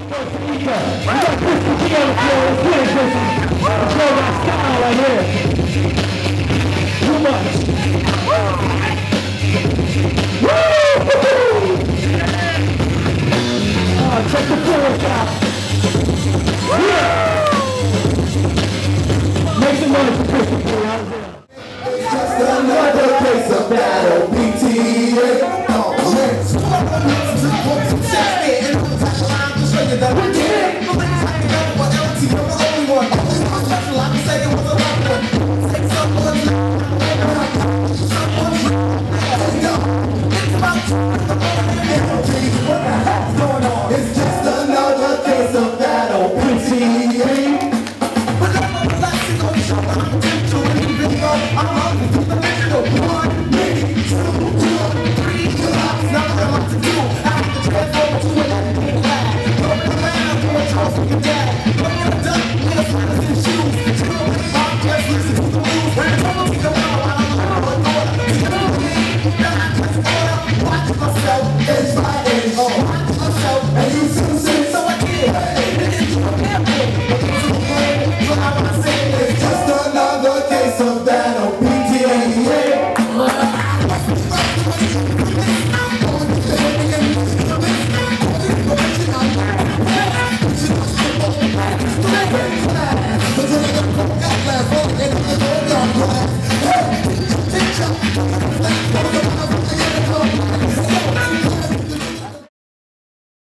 We got Crissy B on the floor. Let's get it, Crissy. Let's show that style right here. Too much. Woo! Check the floor out. Yeah! Make some noise for Crissy B. How's it? It's just another case of battle, PTA. Oh, shit.